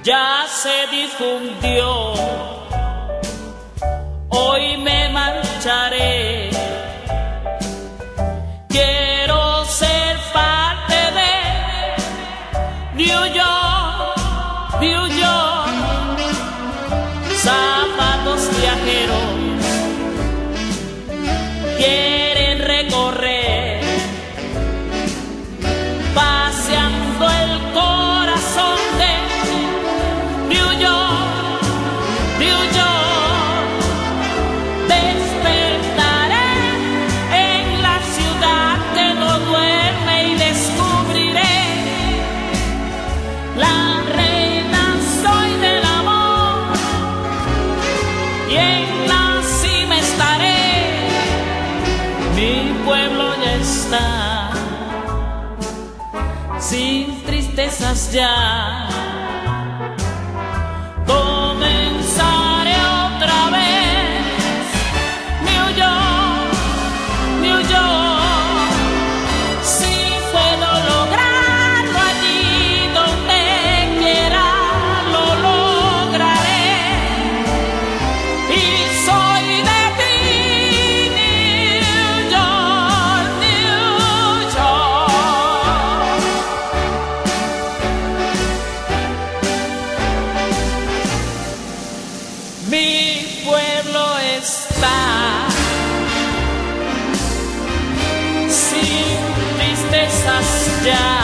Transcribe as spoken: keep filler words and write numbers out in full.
ya se difundió. Hoy me marcharé, quiero ser parte de New York, New York. Zapatos viajeros quieren recorrer, paseando el corazón de New York, New York. Despertaré en la ciudad que no duerme y descubriré la reina soy del amor, y en la cima estaré. Mi pueblo ya está sin tristezas ya. Comenzaré otra vez. New York, New York. Si puedo lograrlo allí donde quiera, lo lograré. Y soy de ti, New York, New York. Mi pueblo está sin tristezas ya.